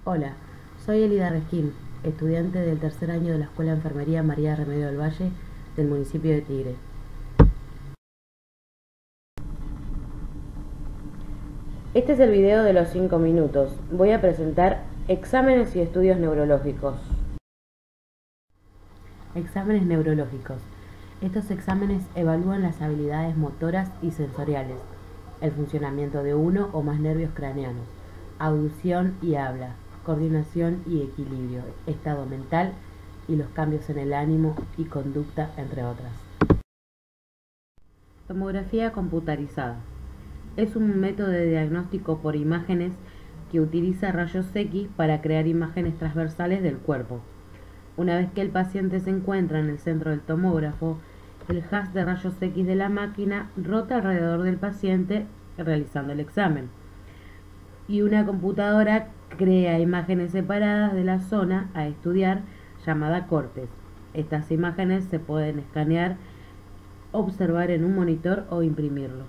Hola, soy Elida Resquín, estudiante del tercer año de la Escuela de Enfermería María Remedio del Valle del municipio de Tigre. Este es el video de los 5 minutos. Voy a presentar exámenes y estudios neurológicos. Exámenes neurológicos. Estos exámenes evalúan las habilidades motoras y sensoriales, el funcionamiento de uno o más nervios craneanos, audición y habla, coordinación y equilibrio, estado mental y los cambios en el ánimo y conducta, entre otras. Tomografía computarizada. Es un método de diagnóstico por imágenes que utiliza rayos X para crear imágenes transversales del cuerpo. Una vez que el paciente se encuentra en el centro del tomógrafo, el haz de rayos X de la máquina rota alrededor del paciente realizando el examen. Y una computadora crea imágenes separadas de la zona a estudiar llamada cortes. Estas imágenes se pueden escanear, observar en un monitor o imprimirlos.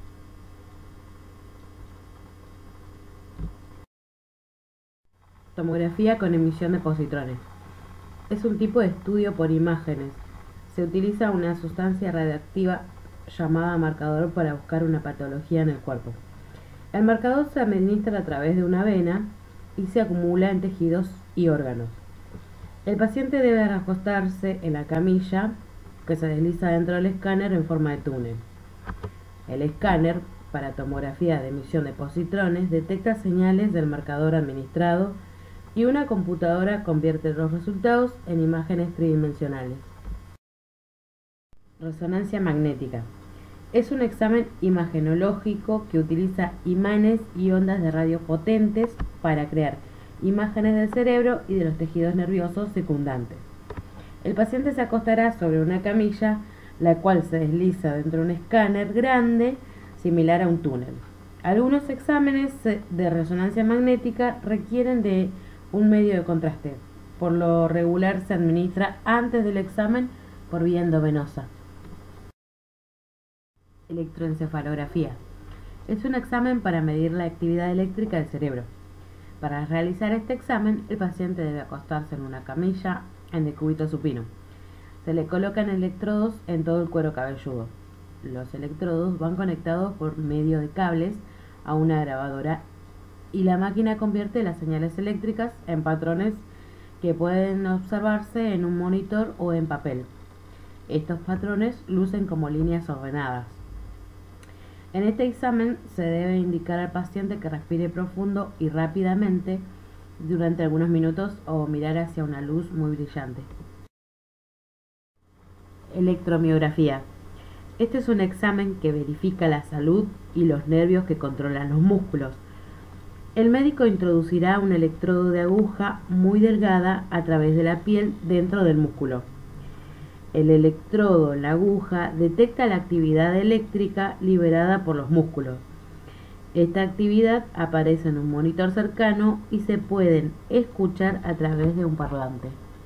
Tomografía con emisión de positrones. Es un tipo de estudio por imágenes. Se utiliza una sustancia radiactiva llamada marcador para buscar una patología en el cuerpo. El marcador se administra a través de una vena y se acumula en tejidos y órganos. El paciente debe recostarse en la camilla que se desliza dentro del escáner en forma de túnel. El escáner, para tomografía de emisión de positrones, detecta señales del marcador administrado y una computadora convierte los resultados en imágenes tridimensionales. Resonancia magnética. Es un examen imagenológico que utiliza imanes y ondas de radio potentes para crear imágenes del cerebro y de los tejidos nerviosos secundantes. El paciente se acostará sobre una camilla, la cual se desliza dentro de un escáner grande similar a un túnel. Algunos exámenes de resonancia magnética requieren de un medio de contraste. Por lo regular se administra antes del examen por vía endovenosa. Electroencefalografía. Es un examen para medir la actividad eléctrica del cerebro. Para realizar este examen, el paciente debe acostarse en una camilla en decúbito supino. Se le colocan electrodos en todo el cuero cabelludo. Los electrodos van conectados por medio de cables a una grabadora y la máquina convierte las señales eléctricas en patrones que pueden observarse en un monitor o en papel. Estos patrones lucen como líneas ordenadas. En este examen se debe indicar al paciente que respire profundo y rápidamente durante algunos minutos o mirar hacia una luz muy brillante. Electromiografía. Este es un examen que verifica la salud y los nervios que controlan los músculos. El médico introducirá un electrodo de aguja muy delgada a través de la piel dentro del músculo. El electrodo en la aguja detecta la actividad eléctrica liberada por los músculos. Esta actividad aparece en un monitor cercano y se pueden escuchar a través de un parlante.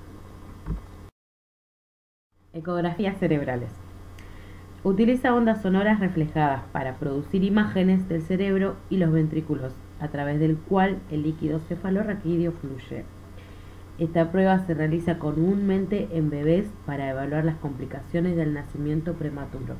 Ecografías cerebrales. Utiliza ondas sonoras reflejadas para producir imágenes del cerebro y los ventrículos, a través del cual el líquido cefalorraquídeo fluye. Esta prueba se realiza comúnmente en bebés para evaluar las complicaciones del nacimiento prematuro.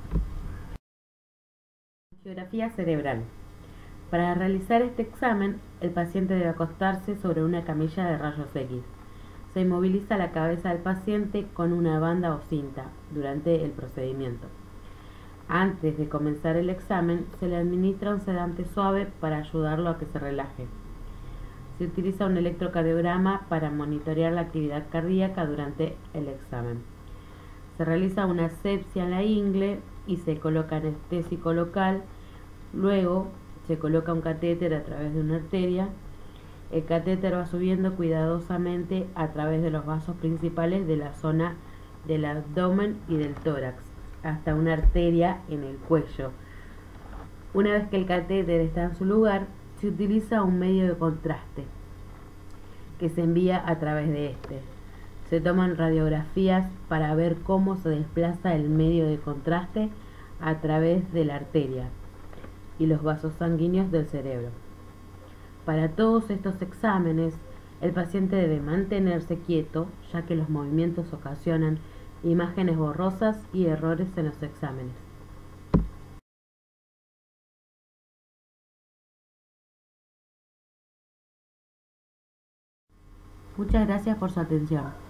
Angiografía cerebral. Para realizar este examen, el paciente debe acostarse sobre una camilla de rayos X. Se inmoviliza la cabeza del paciente con una banda o cinta durante el procedimiento. Antes de comenzar el examen, se le administra un sedante suave para ayudarlo a que se relaje. Se utiliza un electrocardiograma para monitorear la actividad cardíaca durante el examen. Se realiza una asepsia en la ingle y se coloca anestésico local. Luego se coloca un catéter a través de una arteria. El catéter va subiendo cuidadosamente a través de los vasos principales de la zona del abdomen y del tórax hasta una arteria en el cuello. Una vez que el catéter está en su lugar, se utiliza un medio de contraste que se envía a través de este. Se toman radiografías para ver cómo se desplaza el medio de contraste a través de la arteria y los vasos sanguíneos del cerebro. Para todos estos exámenes, el paciente debe mantenerse quieto, ya que los movimientos ocasionan imágenes borrosas y errores en los exámenes. Muchas gracias por su atención.